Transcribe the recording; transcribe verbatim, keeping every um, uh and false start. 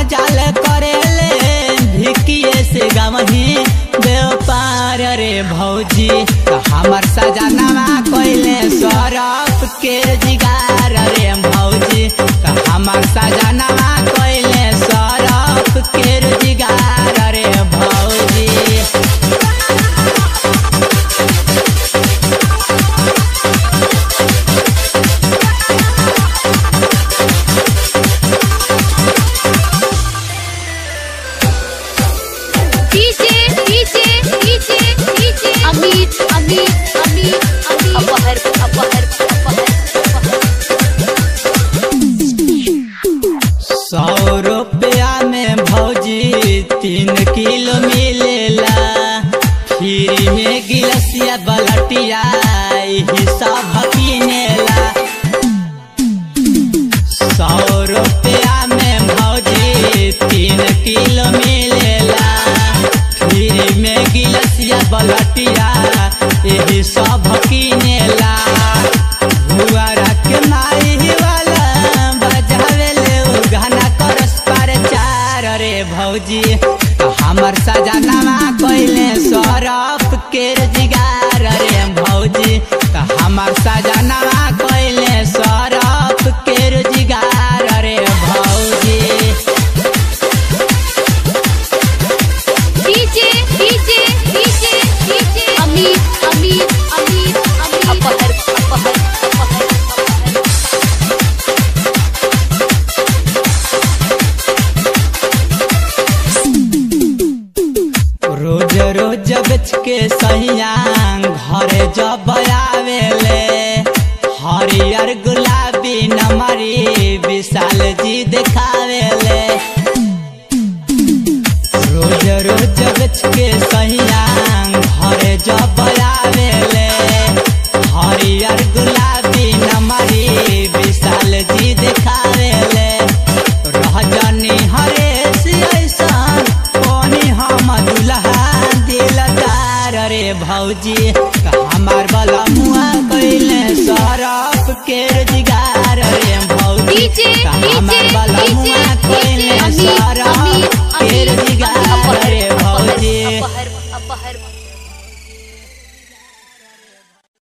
जाल करेले भिकिए से गवही व्यापार रे भौजी। हमार सजनवा कोइले सरफ के जिगार रे भौजी। हमार सजनवा कोइले सरफ के जिगार रे भौजी। अमित अमित अमित अपहर अपहर सौ रुपया में भौजी तीन किलो मिलेला। खीरी में गिलसिया बलटिया सब किनेला। सौ रुपया में भौजी तीन किलो मिलेला। खीरी में गिलसिया बलटिया यही सब किनेला। हुआरा के माई वाला बजावे ले गाना करस पर चार रे भौजी। हमार सजनवा कोइले सरफ के जिगार रे भौजी। हमार सजनवा कोइले सरफ के जिगार रे भौजी। DJ DJ DJ DJ Amit Amit Amit Amit अपहर अपहर अपहर रोज रोज बेच के सैया घरे जब आवेले। हरियर गुलाबी नमरी विशाल जी देखावेले। रोज रोज बेच के सैया घरे जब आवेले। हरियर गुलाबी नमरी विशाल जी देखावेले। रहजनी हरेश ऐसन कोनी हम दुल्हा दिलदार रे भौजी। हमार बला मुआ कोइले सरफ के जिगार रे भौजी। हमार बला मुआ कोइले सरफ